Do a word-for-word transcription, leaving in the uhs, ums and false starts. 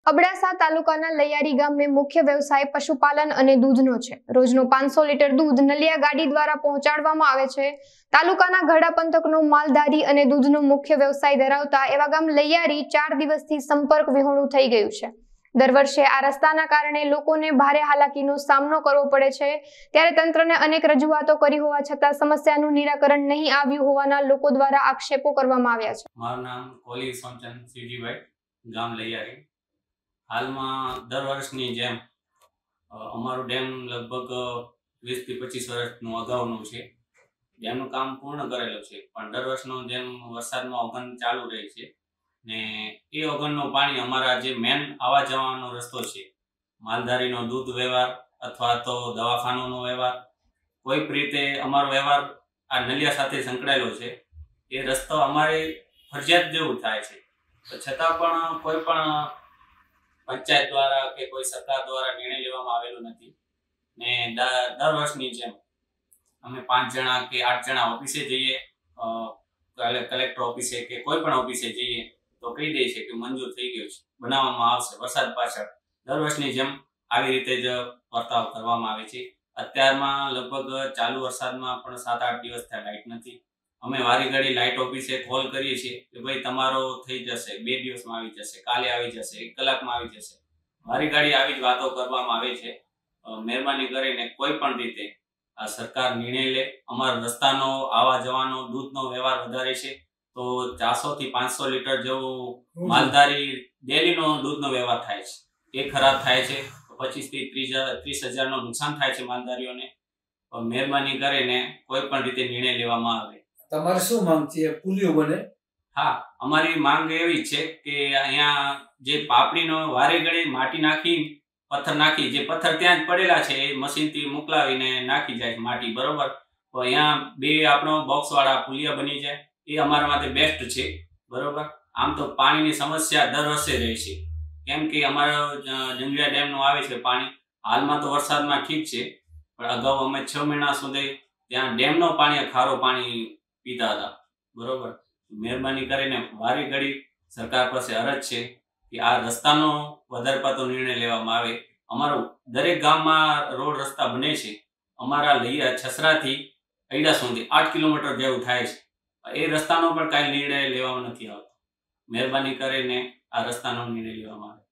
અબડાસા તાલુકાના લૈયારી ગામે મુખ્ય વ્યવસાય પશુપાલન અને દૂધનો છે। રોજનો પાંચસો લીટર દૂધ નલિયા ગાડી દ્વારા પહોંચાડવામાં આવે છે। તાલુકાના ગઢડા પંથકનો માલધારી અને દૂધનો મુખ્ય વ્યવસાય ધરાવતા એવા ગામ લૈયારી ચાર દિવસથી સંપર્ક વિહોણું થઈ ગયું છે। દર વર્ષે આ રસ્તાના કારણે લોકોને ભારે હાલાકીનો સામનો કરવો પડે છે। ત્યારે તંત્રને અનેક રજૂઆતો કરી હોવા છતાં સમસ્યાનું નિરાકરણ નહીં આવ્યું હોવાના લોકો દ્વારા આક્ષેપો કરવામાં આવ્યા છે। મારું નામ કોલી સોમચંદ સીજીભાઈ, ગામ લૈયારી। હાલમાં દર વર્ષની જેમ અમારું ડેમ લગભગ વીસ થી પચીસ વર્ષનું અગાઉનું છે। ડેમનું કામ પૂર્ણ કરેલું છે, પણ દર વર્ષનો જેમ વરસાદમાં ઓગન ચાલુ રહે છે ને એ ઓગનનું પાણી અમારા જે મેન આવવા જવાનો રસ્તો છે, માલધારીનો દૂધ વ્યવહાર અથવા તો દવાખાનાનો વ્યવહાર, કોઈ રીતે અમારો વ્યવહાર આ નલિયા સાથે સંકળાયેલો છે। એ રસ્તો અમારે ફરજિયાત જેવું થાય છે, છતાં પણ કોઈ પણ પંચાયત દ્વારા કે કોઈ સરકાર દ્વારા નિર્ણય લેવામાં આવેલો નથી ને દર વર્ષની જેમ અમે પાંચ જણા કે આઠ જણા ઓફિસે જઈએ, કલેક્ટર ઓફિસે કે કોઈ પણ ઓફિસે જઈએ તો કહી દે છે કે મંજૂર થઈ ગયો છે, બનાવવામાં આવશે। વરસાદ પાછળ દર વર્ષની જેમ આવી રીતે જ વર્તાવ કરવામાં આવે છે। અત્યારમાં લગભગ ચાલુ વરસાદમાં પણ સાત આઠ દિવસ થયા લાઇટ નથી। અમે વારી ઘડી લાઇટ ઓફિસે કોલ કરીએ છીએ કે ભાઈ તમારો થઈ જશે, બે દિવસમાં આવી જશે, કાલે આવી જશે, એક કલાકમાં આવી જશે। વારી ઘડી આવી જ વાતો કરવામાં આવે છે। મહેરબાની કરીને કોઈ પણ રીતે આ સરકાર નિર્ણય લે। અમારા રસ્તાનો આવવા જવાનો દૂધનો વ્યવહાર વધારે છે, તો ચારસો થી પાંચસો લીટર જેવું માલધારી ડેલીનો દૂધનો વ્યવહાર થાય છે, એ ખરાબ થાય છે તો પચીસ થી ત્રીસ ત્રીસ હજારનું નુકસાન થાય છે માલધારીઓને। મહેરબાની કરીને કોઈ પણ રીતે નિર્ણય લેવામાં આવે। તમારે શું માંગ છે? પુલિયો બને? હા, અમારી માંગ એવી છે કે અહીંયા જે પાપડીનો વારે ઘડી માટી નાખી, પથ્થર નાખી, જે પથ્થર ત્યાં જ પડેલા છે એ મશીનથી મોકલાવીને નાખી જાય છે માટી, બરોબર? તો અહીંયા બે આપણો બોક્સ વાળા પુલિયા બની જાય, એ અમારા માટે બેસ્ટ છે, બરોબર? આમ તો પાણીની સમસ્યા દર વર્ષે રહે છે, કેમ કે અમારો જંગલિયા ડેમનું આવે છે પાણી। હાલમાં તો વરસાદમાં ઠીક છે, પણ અગાઉ અમે છ મહિના સુધી ત્યાં ડેમનો પાણી ખારું પાણી પીતા હતા, બરોબર? મહેરબાની કરીને વારી ઘડી સરકાર પાસે અરજ છે કે આ રસ્તાનો વધારે પડતો નિર્ણય લેવામાં આવે। અમારું દરેક ગામમાં રોડ રસ્તા બને છે, અમારા લૈયા છસરાથી ઐડા સુધી આઠ કિલોમીટર જેવું થાય છે, એ રસ્તાનો પણ કાંઈ નિર્ણય લેવામાં નથી આવતો। મહેરબાની કરીને આ રસ્તાનો નિર્ણય લેવામાં આવે।